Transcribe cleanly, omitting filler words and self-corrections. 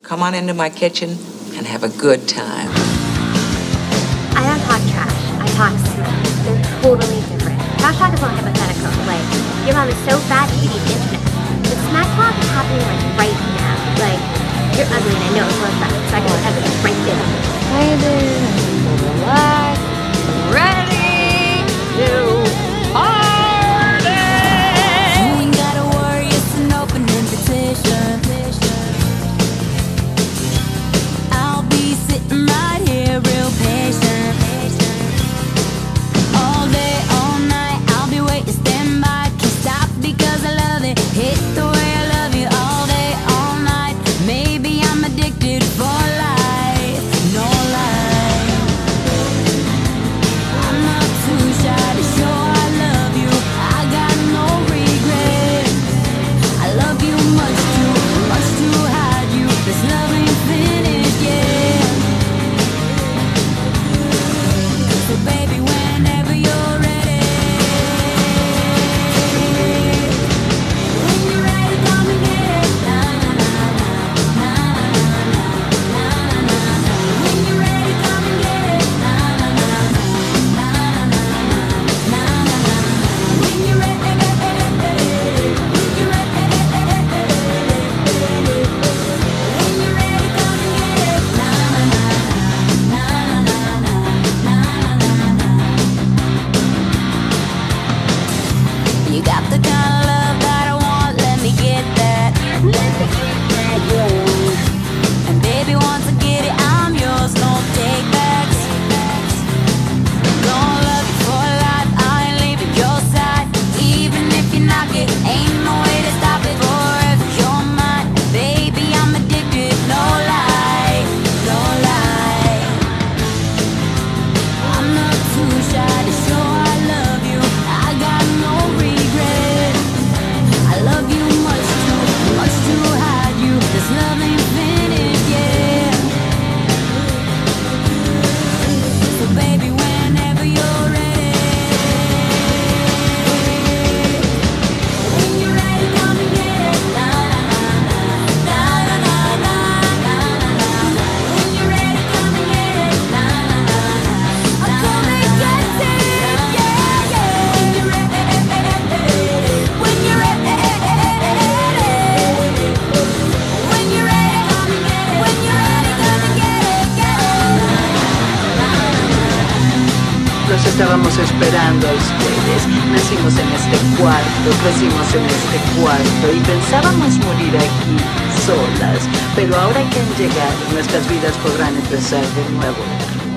Come on into my kitchen and have a good time. I don't talk trash. I talk smack. They're totally different. Trash talk is more hypothetical. Like, your mom is so fat you eat internet. But smack talk is happening like right now. Like, you're ugly and I know it's one fact. So I can have it right there. Excited, relax, ready to party! You ain't gotta worry, it's an open invitation. I'll be sitting right here real patient. All day, all night, I'll be waiting, stand by. Can't stop because I love it. Hit the way I love you all day, all night. Maybe I'm addicted for life, no lie. I'm not too shy to show I love you. I got no regrets. I love you much to hide you. This love ain't finished yet. So baby, whenever you're ready, when you're ready, come and get it. Na na na na na na na na. When you're ready, come and get it. Na na na na na na na na. When you're ready, when you're ready, when you're ready, come and get it. Na na na na na na na. You got the kind of love that I want, let me get that. Let me get that, yeah. And baby, once I get it, I'm yours, no take backs. Gonna love you for life, I ain't leaving your side. Even if you knock it, ain't no way to stop it. Forever you're mine, baby, I'm addicted, no lie, no lie. I'm not too shy to show I love you. I got no regrets. I love you much to hide you. This love ain't finished yet. So baby, whenever you're ready, when you're ready, come and get it. Na na na na na na na na. When you're ready, come and get it. Na na na na. I'll come and get it, yeah yeah. When you're ready, when you're ready, when you're ready, come and get it. When you're ready, come and get it. Los estábamos esperando a ustedes. Nacimos en este cuarto, crecimos en este cuarto y pensábamos morir aquí, solas. Pero ahora que han llegado, nuestras vidas podrán empezar de nuevo.